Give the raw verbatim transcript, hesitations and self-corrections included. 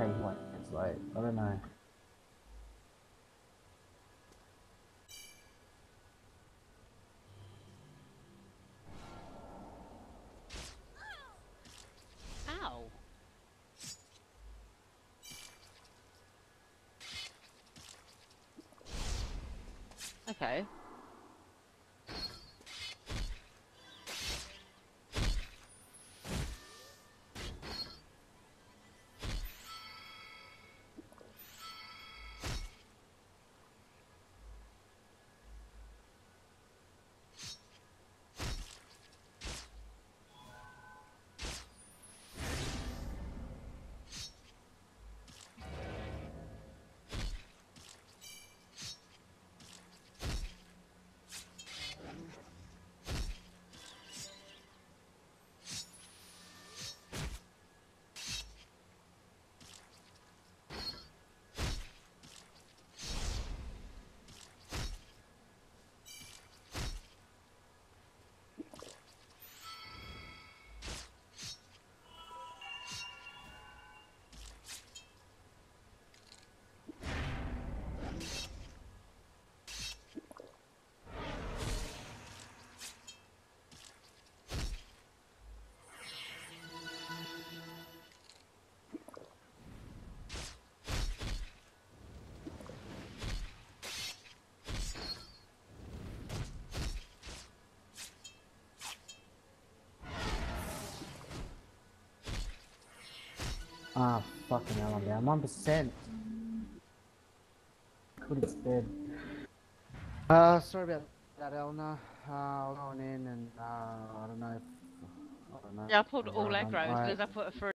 okay, like, it's like, I don't know. Ow. Okay. Ah, fucking hell, I'm down one percent. But it's dead. Uh, sorry about that, Elna. Uh, I'll go on in and, uh, I don't know if, I don't know. Yeah, I pulled all Right, um, aggroes as I, soon as I put her through.